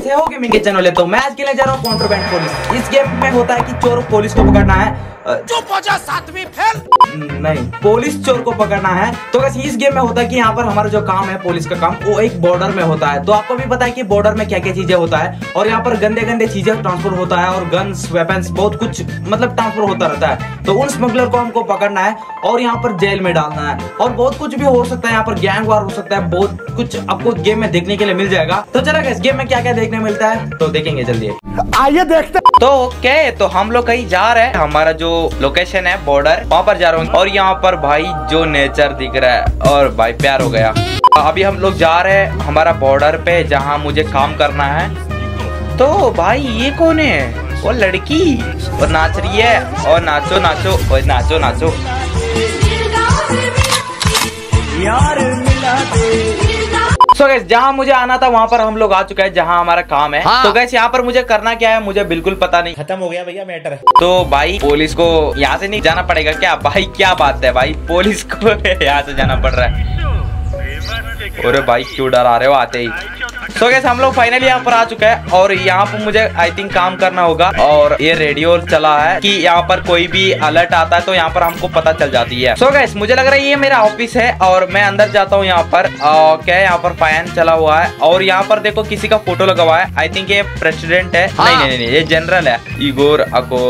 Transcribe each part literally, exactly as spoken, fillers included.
कैसे हो गेमिंग के चैनल है। तो मैं आज के लिए जा रहा हूँ कॉन्ट्रबैंड पुलिस। इस गेम में होता है कि चोर पुलिस को पकड़ना है। चुप हो जा सातवीं फेल। नहीं, पुलिस चोर को पकड़ना है। तो वैसे इस गेम में होता है कि यहाँ पर हमारा जो काम है पुलिस का काम वो एक बॉर्डर में होता है। तो आपको भी पता है कि बॉर्डर में क्या क्या चीजें होता है और यहाँ पर गंदे गंदे चीजें ट्रांसफर होता है और गन्स वेपन्स बहुत कुछ मतलब ट्रांसफर होता रहता है। तो उन स्मगलर को हमको पकड़ना है और यहाँ पर जेल में डालना है और बहुत कुछ भी हो सकता है। यहाँ पर गैंग वार हो सकता है, बहुत कुछ आपको गेम में देखने के लिए मिल जाएगा। तो चलो इस गेम में क्या क्या देखने मिलता है तो देखेंगे जल्दी, आइए देखते। तो ओके, तो हम लोग कहीं जा रहे हैं। हमारा जो लोकेशन है बॉर्डर वहाँ पर जा रहा हूँ और यहाँ पर भाई जो नेचर दिख रहा है और भाई प्यार हो गया। अभी हम लोग जा रहे हैं हमारा बॉर्डर पे जहाँ मुझे काम करना है। तो भाई ये कौन है? वो लड़की और नाच रही है और नाचो नाचो और नाचो नाचो यार मिला दे। सो गैस जहाँ मुझे आना था वहाँ पर हम लोग आ चुके हैं जहाँ हमारा काम है। हाँ। तो गैस यहाँ पर मुझे करना क्या है मुझे बिल्कुल पता नहीं। खत्म हो गया भैया मैटर। तो भाई पुलिस को यहाँ से नहीं जाना पड़ेगा क्या? भाई क्या बात है भाई, पुलिस को यहाँ से जाना पड़ रहा है। अरे भाई क्यों डरा रहे हो आते ही। सो गैस हम लोग फाइनली यहाँ पर आ चुके हैं और यहाँ पर मुझे आई थिंक काम करना होगा। और ये रेडियो चला है कि यहाँ पर कोई भी अलर्ट आता है तो यहाँ पर हमको पता चल जाती है। सो गैस मुझे लग रहा है ये मेरा ऑफिस है और मैं अंदर जाता हूँ। यहाँ पर क्या यहाँ पर फैन चला हुआ है और यहाँ पर देखो किसी का फोटो लगा हुआ है। आई थिंक ये प्रेसिडेंट है। हाँ। नहीं, नहीं नहीं ये जनरल है, Igor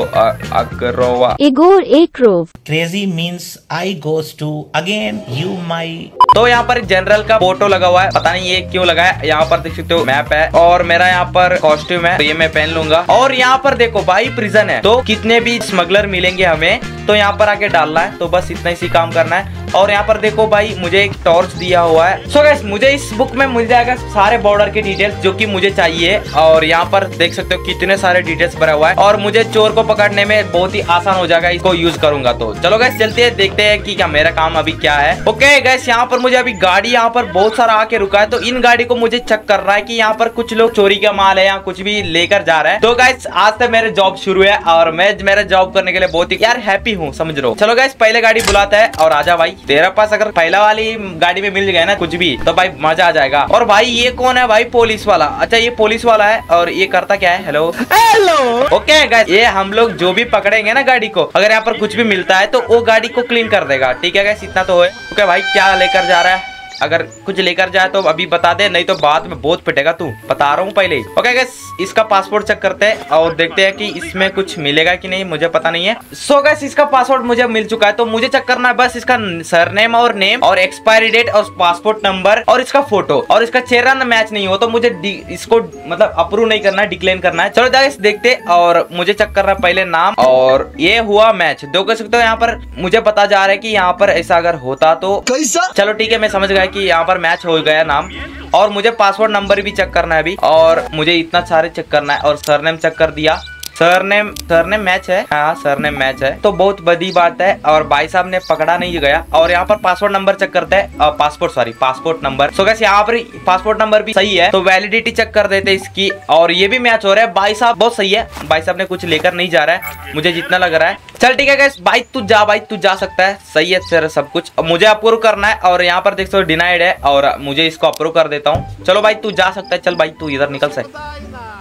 Akarova. Igor Akrov. Crazy means I goes to again you my. तो यहाँ पर जनरल का फोटो लगा हुआ है, पता नहीं ये क्यों लगा है। यहाँ पर देख सकते हो मैप है और मेरा यहाँ पर कॉस्ट्यूम है तो ये मैं पहन लूंगा। और यहाँ पर देखो भाई प्रिजन है तो कितने भी स्मगलर मिलेंगे हमें तो यहाँ पर आके डालना है। तो बस इतना ही काम करना है। और यहाँ पर देखो भाई मुझे एक टॉर्च दिया हुआ है। सो गाइस मुझे इस बुक में मिल जाएगा सारे बॉर्डर के डिटेल्स जो कि मुझे चाहिए। और यहाँ पर देख सकते हो कितने सारे डिटेल्स भरा हुआ है और मुझे चोर को पकड़ने में बहुत ही आसान हो जाएगा इसको यूज करूंगा। तो चलो गाइस चलते हैं देखते हैं कि क्या मेरा काम अभी क्या है। ओके गाइस यहाँ पर मुझे अभी गाड़ी यहाँ पर बहुत सारा आके रुका है तो इन गाड़ी को मुझे चेक कर रहा है कि यहाँ पर कुछ लोग चोरी का माल है या कुछ भी लेकर जा रहे हैं। तो गाइस आज से मेरे जॉब शुरू है और मैं मेरा जॉब करने के लिए बहुत ही यार हैप्पी हूँ समझ लो। चलो गाइस पहले गाड़ी बुलाता है और आजा भाई, तेरा पास अगर पहला वाली गाड़ी में मिल गया ना कुछ भी तो भाई मजा आ जाएगा। और भाई ये कौन है भाई? पुलिस वाला। अच्छा ये पुलिस वाला है और ये करता क्या है? Hello hello. ओके गाइस ये हम लोग जो भी पकड़ेंगे ना गाड़ी को अगर यहाँ पर कुछ भी मिलता है तो वो गाड़ी को क्लीन कर देगा। ठीक है गाइस इतना तो है। ओके भाई क्या लेकर जा रहा है? अगर कुछ लेकर जाए तो अभी बता दे नहीं तो बाद में बहुत पिटेगा तू, बता रहा हूँ पहले ही। ओके गाइस इसका पासपोर्ट चेक करते हैं और देखते हैं कि इसमें कुछ मिलेगा कि नहीं, मुझे पता नहीं है। सो गाइस इसका पासपोर्ट मुझे मिल चुका है तो मुझे चेक करना है बस इसका सरनेम और नेम और एक्सपायरी डेट और पासपोर्ट नंबर और इसका फोटो। और इसका चेहरा ना मैच नहीं हो तो मुझे इसको मतलब अप्रूव नहीं करना है, डिक्लेन करना है। चलो गाइस देखते और मुझे चेक करना है पहले नाम और ये हुआ मैच। देख सकते हो यहाँ पर मुझे पता जा रहा है कि यहाँ पर ऐसा अगर होता तो कैसा। चलो ठीक है मैं समझ गया कि यहाँ पर मैच हो गया नाम। और मुझे पासवर्ड नंबर भी चेक करना है अभी और मुझे इतना सारे चेक करना है और सरनेम चेक कर दिया। सरनेम सरनेम मैच है। हाँ सरनेम मैच है तो बहुत बड़ी बात है। और भाई साहब ने पकड़ा नहीं गया। और यहाँ पर पासपोर्ट नंबर चेक करते हैं, passport sorry passport number. So guys यहाँ पर पासपोर्ट नंबर भी सही है तो वैलिडिटी चेक कर देते हैं इसकी। और ये भी मैच हो रहा है। भाई साहब बहुत सही है, भाई साहब ने कुछ लेकर नहीं जा रहा है मुझे जितना लग रहा है। चल ठीक है गाइस भाई तू जा, भाई तू जा सकता है, सही है तेरा सब कुछ। मुझे अप्रूव करना है और यहाँ पर देख सकते हो डिनाइड है और मुझे इसको अप्रूव कर देता हूँ। चलो भाई तू जा सकता है, चल भाई तू इधर निकल सकता।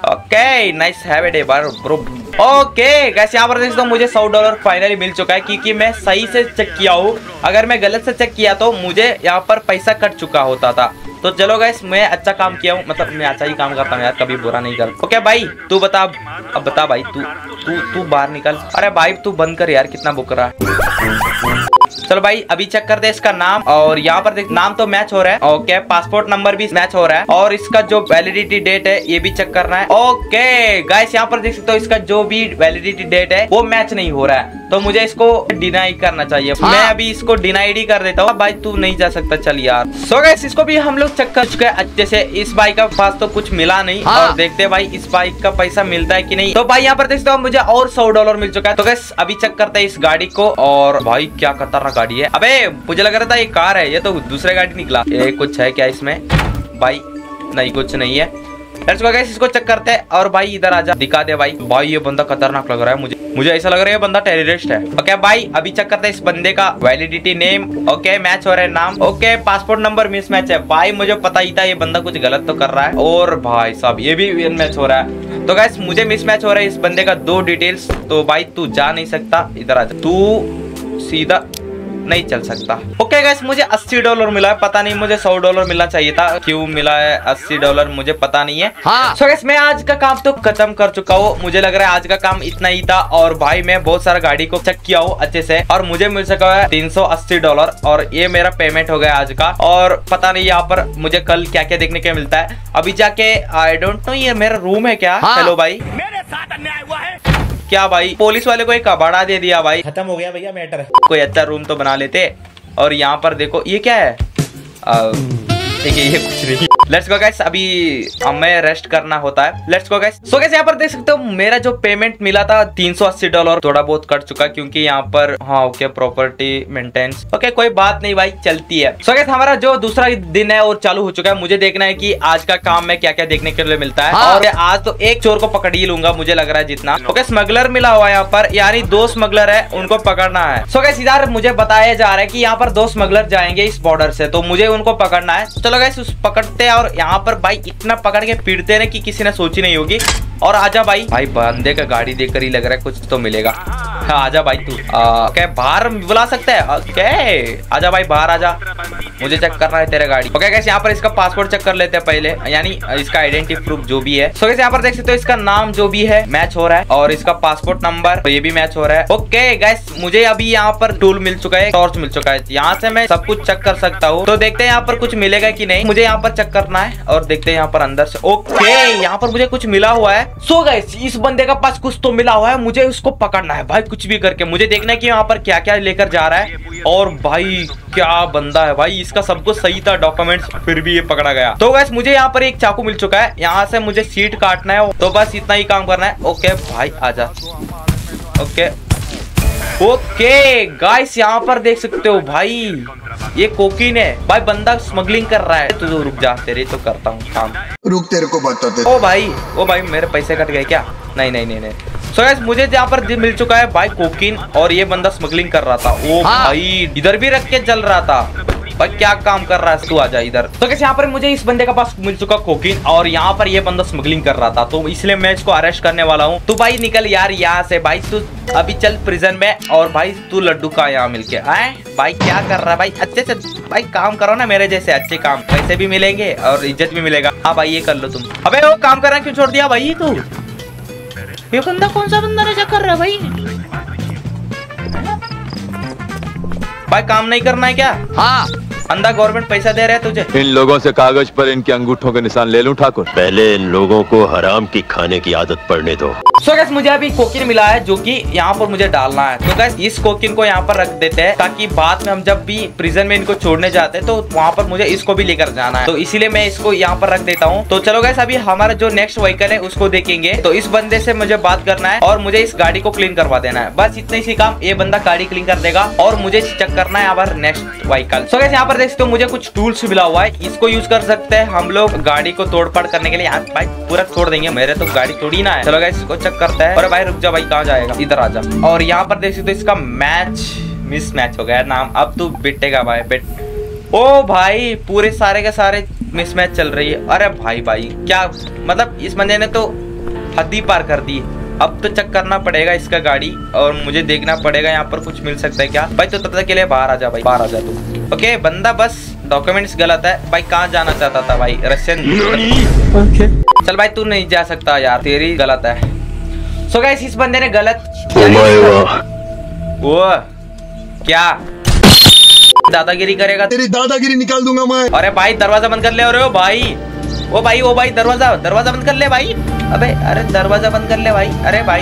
Okay nice have a day bro. Okay guys यहाँ पर देख सकते हो मुझे सौ डॉलर फाइनली मिल चुका है क्योंकि मैं सही से चेक किया हूँ। अगर मैं गलत से चेक किया तो मुझे यहाँ पर पैसा कट चुका होता था। तो चलो गाइस मैं अच्छा काम किया हूँ, मतलब मैं अच्छा ही काम करता हूँ यार, कभी बुरा नहीं करता। ओके भाई तू बता, अब बता भाई तू तू तू बाहर निकल। अरे भाई तू बंद कर यार कितना बुक रहा है। चलो भाई अभी चेक करते हैं इसका नाम और यहाँ पर देख नाम तो मैच हो रहा है। ओके पासपोर्ट नंबर भी मैच हो रहा है और इसका जो वैलिडिटी डेट है ये भी चेक करना है। ओके गाइस यहाँ पर देख सकते हो इसका जो भी वैलिडिटी डेट है वो मैच नहीं हो रहा है तो मुझे इसको डिनाई करना चाहिए। हाँ। मैं अभी इसको डिनाइड ही कर देता हूँ। भाई तू नहीं जा सकता चल यार। सो गाइस इसको भी हम लोग चेक कर चुके हैं अच्छे से। इस बाइक का पास तो कुछ मिला नहीं। हाँ। और देखते हैं भाई इस बाइक का पैसा मिलता है कि नहीं। तो भाई यहाँ पर देख सकते हो मुझे और सौ डॉलर मिल चुका है। तो गाइस अभी चेक करते हैं इस गाड़ी को। और भाई क्या खतरनाक गाड़ी है। अबे मुझे लग रहा था ये कार है, ये तो दूसरा गाड़ी निकला। ये कुछ है क्या इसमें? भाई नहीं कुछ नहीं है। लेट्स गो गाइस, इसको चेक करते हैं। और भाई इधर आजा, दिखा दे भाई। भाई ये बंदा खतरनाक लग रहा है मुझे मुझे ऐसा लग रहा है ये बंदा टेररिस्ट है। ओके भाई, अभी चेक करते हैं इस बंदे का वैलिडिटी नेम। ओके मैच हो रहा है नाम। Okay passport number mismatch है। भाई मुझे पता ही था ये बंदा कुछ गलत तो कर रहा है। और भाई साहब ये भी मैच हो रहा है। तो गाइस मुझे मिस मैच हो रहा है इस बंदे का दो डिटेल्स। तो भाई तू जा नहीं सकता, इधर आजा, तू सीधा नहीं चल सकता। ओके गाइस, मुझे अस्सी डॉलर मिला है। पता नहीं मुझे सौ डॉलर मिलना चाहिए था, क्यों मिला है अस्सी डॉलर मुझे पता नहीं है। हाँ। सो गाइस मैं आज का काम तो खत्म कर चुका हूँ। मुझे लग रहा है आज का काम इतना ही था। और भाई मैं बहुत सारा गाड़ी को चेक किया हूँ अच्छे से, और मुझे मिल सका है तीन सौ अस्सी डॉलर। और ये मेरा पेमेंट हो गया आज का। और पता नहीं यहाँ पर मुझे कल क्या क्या देखने को मिलता है। अभी जाके आई डोंट नो ये मेरा रूम है क्या। हाँ। हेलो भाई, मेरे साथ अन्याय हुआ है क्या भाई? पुलिस वाले को एक कबाड़ा दे दिया भाई। खत्म हो गया भैया मैटर। कोई अच्छा रूम तो बना लेते। और यहाँ पर देखो ये क्या है, ठीक है ये कुछ नहीं। लेट्स गो गाइस, अभी हमें रेस्ट करना होता है। Let's go guys. So guys यहाँ पर देख सकते हो मेरा जो पेमेंट मिला था तीन सौ अस्सी डॉलर थोड़ा बहुत कट चुका, क्योंकि यहाँ पर हाँ ओके प्रॉपर्टी मेंटेनेंस। ओके कोई बात नहीं भाई, चलती है। सो गाइस हमारा जो दूसरा दिन है और चालू हो चुका है। मुझे देखना है कि आज का काम में क्या क्या देखने के लिए मिलता है। हाँ। और आज तो एक चोर को पकड़ ही लूंगा मुझे लग रहा है जितना। ओके स्मगलर मिला हुआ है यहाँ पर, यानी दो स्मगलर है, उनको पकड़ना है। सो गाइस इधर मुझे बताया जा रहा है कि यहाँ पर दो स्मगलर जाएंगे इस बॉर्डर से, तो मुझे उनको पकड़ना है। चलो गाइस उस पकड़ते हैं। और यहाँ पर भाई इतना पकड़ के पीटते हैं कि किसी ने सोची नहीं होगी। और आजा भाई। भाई बंदे का गाड़ी देखकर ही लग रहा है कुछ तो मिलेगा। हाँ आजा भाई तू। क्या बाहर बुला सकते हैं? ओके आजा भाई बाहर आजा, मुझे चेक करना है तेरा गाड़ी। ओके गाइस यहाँ पर इसका पासपोर्ट चेक कर लेते हैं पहले, यानी इसका आइडेंटिटी प्रूफ जो भी है। सो गाइस यहाँ पर देख सकते हो इसका नाम जो भी है मैच हो रहा है, और इसका पासपोर्ट नंबर तो ये भी मैच हो रहा है। ओके गाइस मुझे अभी यहाँ पर टूल मिल चुका है, टॉर्च मिल चुका है, यहाँ से मैं सब कुछ चेक कर सकता हूँ। तो देखते हैं यहाँ पर कुछ मिलेगा कि नहीं। मुझे यहाँ पर चेक करना है और देखते हैं यहाँ पर अंदर से। ओके यहाँ पर मुझे कुछ मिला हुआ है। सो गाइस इस बंदे का पास कुछ तो मिला हुआ है, मुझे उसको पकड़ना है भाई कुछ भी करके। मुझे देखना है कि यहाँ पर क्या क्या लेकर जा रहा है। और भाई क्या बंदा है भाई, इसका सब कुछ सही था डॉक्यूमेंट्स, फिर भी ये पकड़ा गया। तो गाइस मुझे यहाँ पर एक चाकू मिल चुका है, यहाँ से मुझे सीट काटना है। तो बस इतना ही काम करना है। ओके भाई आजा। ओके ओके गाइस यहाँ पर देख सकते हो भाई ये कोकीन है भाई, बंदा स्मगलिंग कर रहा है। तू तो रुक जा, तेरे तो करता हूँ काम। रुक तेरे को बताते। ओ भाई ओ भाई मेरे पैसे कट गए क्या? नहीं नहीं नहीं नहीं। सो गाइस मुझे यहाँ पर मिल चुका है भाई कोकीन, और ये बंदा स्मगलिंग कर रहा था। ओ हाँ। भाई इधर भी रख के चल रहा था भाई, क्या काम कर रहा है तू, आजा इधर। तो कैसे यहाँ पर मुझे इस बंदे का पास मिल चुका कोकीन, और यहाँ पर ये बंदा स्मगलिंग कर रहा था, तो इसलिए मैं इसको अरेस्ट करने वाला हूँ। तू भाई निकल यार यहाँ से भाई, तू अभी चल प्रिजन में। और भाई तू लड्डू का यहाँ मिलके आए भाई, क्या कर रहा है भाई? अच्छे से भाई काम करो ना मेरे जैसे, अच्छे काम, पैसे भी मिलेंगे और इज्जत भी मिलेगा। हाँ भाई ये कर लो तुम। अबे वो काम कर रहा है क्यों छोड़ दिया भाई तू? ये बंदा कौन सा बंदा नशा कर रहा है भाई? भाई काम नहीं करना है क्या? हाँ अंधा गवर्नमेंट पैसा दे रहा है तुझे। इन लोगों से कागज पर इनके अंगूठों के निशान ले लूं ठाकुर? पहले इन लोगों को हराम की खाने की आदत पड़ने दो। सो गाइस मुझे अभी कोकीन मिला है जो कि यहाँ पर मुझे डालना है। तो गाइस इस कोकीन को यहाँ पर रख देते हैं, ताकि बाद में हम जब भी प्रिजन में इनको छोड़ने जाते हैं तो वहाँ पर मुझे इसको भी लेकर जाना है, तो इसीलिए मैं इसको यहाँ पर रख देता हूँ। तो चलो गाइस अभी हमारा जो नेक्स्ट व्हीकल है उसको देखेंगे। तो इस बंदे से मुझे बात करना है और मुझे इस गाड़ी को क्लीन करवा देना है, बस इतना ही काम। ये बंदा गाड़ी क्लीन कर देगा और मुझे चेक करना है हमारा नेक्स्ट व्हीकल। सो गाइस यहाँ पर देख सकते हो मुझे कुछ टूल्स मिला हुआ है, इसको यूज कर सकते हैं हम लोग गाड़ी को तोड़फाड़ करने के लिए। यहाँ भाई पूरा तोड़ देंगे, मेरे तो गाड़ी तोड़ी ना है। चलो गाइस इसको चेक करते हैं। अरे भाई रुक जा भाई, कहाँ जाएगा? इधर आ जा। और यहाँ पर देख सकते हो इसका मैच मिस मैच हो गया नाम। अब तू बिटेगा भाई, बिट। ओ भाई पूरे सारे के सारे मिस मैच चल रही है। अरे भाई भाई क्या मतलब, इस बंदे ने तो हद ही पार कर दी। अब तो चेक करना पड़ेगा इसका गाड़ी, और मुझे देखना पड़ेगा यहाँ पर कुछ मिल सकता है क्या। भाई तो तब तक के लिए बाहर आ जा भाई, बाहर आ जा तू। ओके बंदा बस डॉक्यूमेंट्स गलत है भाई। कहाँ जाना चाहता था भाई? रशियन। चल भाई तू नहीं जा सकता यार, तेरी गलत है। सो गाइस इस बंदे ने गलत वो क्या दादागिरी करेगा? तेरी दादागिरी निकाल दूंगा मैं। अरे भाई दरवाजा बंद कर ले। अरे ओ भाई ओ भाई ओ भाई दरवाजा दरवाजा बंद कर ले भाई। अबे अरे दरवाजा बंद कर ले भाई। अरे भाई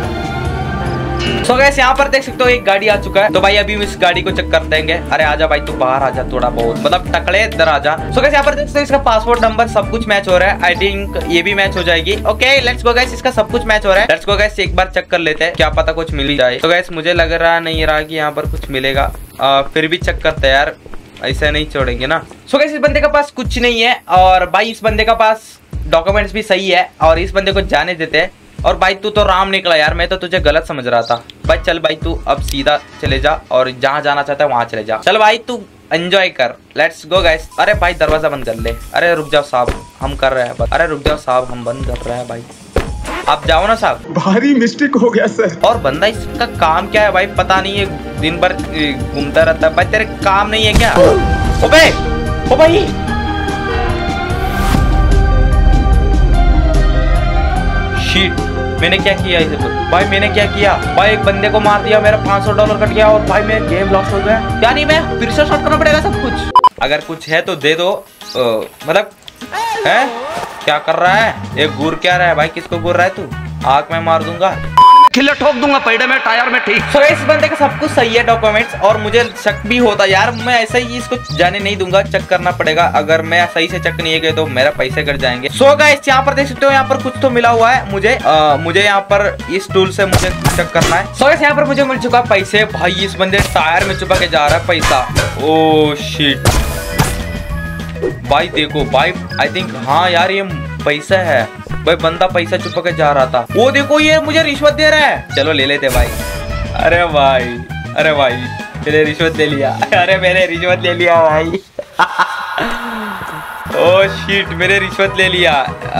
सो गाइस यहाँ पर देख सकते हो एक गाड़ी आ चुका है, तो भाई अभी इस गाड़ी को चेक कर देंगे। अरे आजा भाई तू बाहर आजा, थोड़ा बहुत मतलब टकले इधर आजा। सो गाइस यहाँ पर देख सकते हो इसका पासपोर्ट नंबर सब कुछ मैच हो रहा है। आई थिंक ये भी मैच हो जाएगी। ओके लेट्स गो गाइस, इसका सब कुछ मैच हो रहा है। लेट्स गो गाइस एक बार चेक कर लेते हैं, क्या पता कुछ मिल जाए। तो गाइस मुझे लग रहा नहीं रहा कि यहाँ पर कुछ मिलेगा, आ, फिर भी चेक करते हैं यार, ऐसा नहीं छोड़ेंगे ना। सो गाइस इस बंदे के पास कुछ नहीं है, और भाई इस बंदे का पास डॉक्यूमेंट्स भी सही है और इस बंदे को जाने देते हैं। और भाई तू तो राम निकला यार, मैं तो तुझे गलत समझ रहा था। भाई चल भाई तू अब सीधा चले जा और जहाँ जाना चाहता है वहाँ चले जा। चल भाई तू एंजॉय कर, लेट्स गो गाइस। अरे भाई दरवाजा बंद कर ले। अरे रुक जाओ साहब, हम कर रहे हैं। अरे रुक जाओ साहब, हम बंद कर रहे हैं भाई, आप जाओ ना साहब। भारी मिस्टेक हो गया सर। और बंदा इसका काम क्या है भाई पता नहीं, है दिन भर घूमता रहता है। भाई तेरे काम नहीं है क्या? ओबे ओ भाई शीट, मैंने क्या किया इसे तो? भाई मैंने क्या किया भाई? एक बंदे को मार दिया, मेरा पाँच सौ डॉलर कट गया और भाई मेरा गेम लॉस हो गया। यानी मैं फिर से स्टार्ट करना पड़ेगा सब कुछ। अगर कुछ है तो दे दो। आ, मतलब है क्या कर रहा है ये? घूर क्या रहा है भाई? किसको घूर रहा है तू? आग में मार दूंगा, खिल्ला ठोक दूंगा पैडे में, टायर में। ठीक so, इस बंदे का सब कुछ सही है डॉक्यूमेंट्स, और मुझे शक भी होता यार। मैं ऐसा ही इसको जाने नहीं दूंगा, चेक करना पड़ेगा। अगर मैं सही से चेक नहीं किया तो मेरा पैसे कट जाएंगे। सो गाइस यहाँ पर देख सकते हो, यहाँ पर कुछ तो मिला हुआ है मुझे। आ, मुझे यहाँ पर इस टूल से मुझे चेक करना है। सो गाइस यहाँ पर मुझे मिल चुका पैसे। भाई इस बंदे टायर में छुपा के जा रहा है पैसा। ओ शिट भाई देखो भाई, आई थिंक हाँ यार ये पैसा है भाई। बंदा पैसा छुपा के जा रहा था। वो देखो ये मुझे रिश्वत दे रहा है। चलो ले लेते भाई। अरे भाई अरे भाई मैंने रिश्वत ले लिया। अरे मैंने रिश्वत ले लिया भाई। ओ शिट मैंने रिश्वत ले लिया।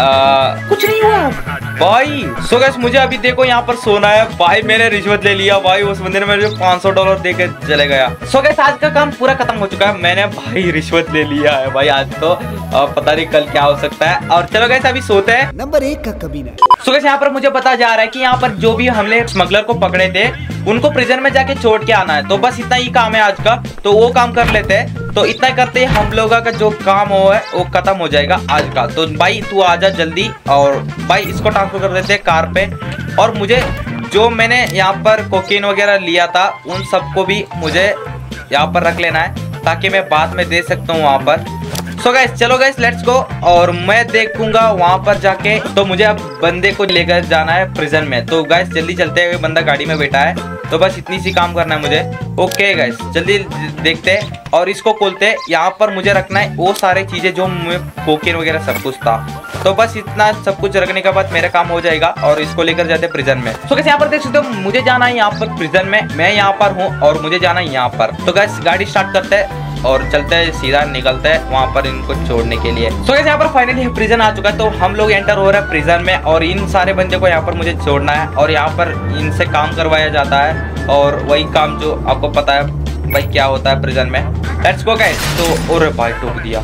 आ, कुछ नहीं हुआ भाई। सो गाइस मुझे अभी देखो यहाँ पर सोना है भाई। मैंने रिश्वत ले लिया भाई। उस बंदे ने मुझे पाँच सौ डॉलर दे के चले गया। सो गाइस आज का काम पूरा खत्म हो चुका है। मैंने भाई रिश्वत ले लिया है भाई आज तो। अब पता नहीं कल क्या हो सकता है। और चलो गाइस अभी सोते हैं। नंबर एक का कमीना। सो गाइस यहाँ पर मुझे पता जा रहा है कि यहाँ पर जो भी हमने स्मगलर को पकड़े थे उनको प्रिजन में जाके छोड़ के आना है। तो बस इतना ही काम है आज का, तो वो काम कर लेते हैं। तो इतना करते हम लोगों का जो काम हो है वो खत्म हो जाएगा आज का। तो भाई तू आजा जल्दी, और भाई इसको ट्रांसफर कर देते हैं कार पे। और मुझे जो मैंने यहाँ पर कोकीन वगैरह लिया था उन सबको भी मुझे यहाँ पर रख लेना है ताकि मैं बाद में दे सकता हूँ वहाँ पर। सो गाइस चलो गाइस लेट्स गो। और मैं देखूंगा वहां पर जाके। तो मुझे अब बंदे को लेकर जाना है प्रिजन में। तो गाइस जल्दी चलते हैं, बंदा गाड़ी में बैठा है। तो बस इतनी सी काम करना है मुझे। ओके गाइस जल्दी देखते हैं और इसको खोलते हैं। यहाँ पर मुझे रखना है वो सारे चीजें जो कोकीन वगैरह सब कुछ था। तो बस इतना सब कुछ रखने के बाद मेरा काम हो जाएगा और इसको लेकर जाते हैं प्रिजन में। तो गाइस यहाँ पर देख सकते हो मुझे जाना है यहाँ पर प्रिजन में। मैं यहाँ पर हूँ और मुझे जाना है यहाँ पर। तो गाइस गाड़ी स्टार्ट करते हैं और चलते हैं, सीधा निकलते हैं वहां पर इनको छोड़ने के लिए। सो गाइस यहाँ पर फाइनली प्रिजन आ चुका है। तो हम लोग एंटर हो रहे हैं प्रिजन में और इन सारे बंदे को यहाँ पर मुझे छोड़ना है और यहाँ पर इनसे काम करवाया जाता है। और वही काम जो आपको पता है भाई क्या होता है प्रिजन में। Let's go guys. तो और भाई टोक दिया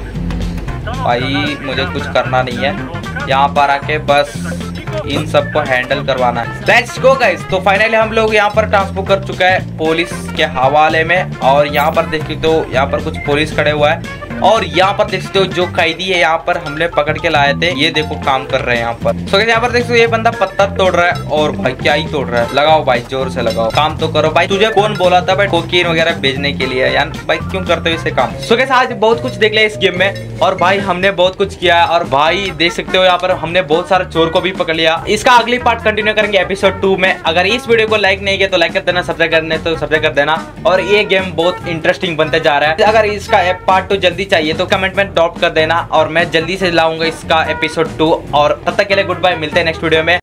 भाई, मुझे कुछ करना नहीं है। यहाँ पर आके बस इन सबको हैंडल करवाना है। Let's go guys. तो फाइनली हम लोग यहाँ पर ट्रांसफर कर चुका है पुलिस के हवाले में। और यहाँ पर देख सकते हो यहाँ पर कुछ पुलिस खड़े हुआ है और यहाँ पर देख सकते हो जो कैदी है यहाँ पर हमने पकड़ के लाए थे, ये देखो काम कर रहे हैं यहाँ पर। सो यहाँ पर देख सकते हो ये बंदा पत्थर तोड़ रहा है और भाई क्या ही तोड़ रहा है। लगाओ भाई जोर से लगाओ, काम तो करो भाई। तुझे कौन बोला था भाई कोकीन वगैरह भेजने के लिए यार? भाई क्यों करते हो इसे काम? सो गाइस आज बहुत कुछ देख लिया इस गेम में और भाई हमने बहुत कुछ किया है। और भाई देख सकते हो यहाँ पर हमने बहुत सारे चोर को भी पकड़ लिया। इसका अगली पार्ट कंटिन्यू करेंगे एपिसोड टू में। अगर इस वीडियो को लाइक नहीं किया तो लाइक कर देना, सब्सक्राइब करने तो सब्सक्राइब कर देना। और ये गेम बहुत इंटरेस्टिंग बनते जा रहा है। अगर इसका पार्ट टू जल्दी चाहिए तो कमेंट में ड्रॉप कर देना और मैं जल्दी से लाऊंगा इसका एपिसोड टू। और तब तक के लिए गुड बाय, मिलते हैं नेक्स्ट वीडियो में।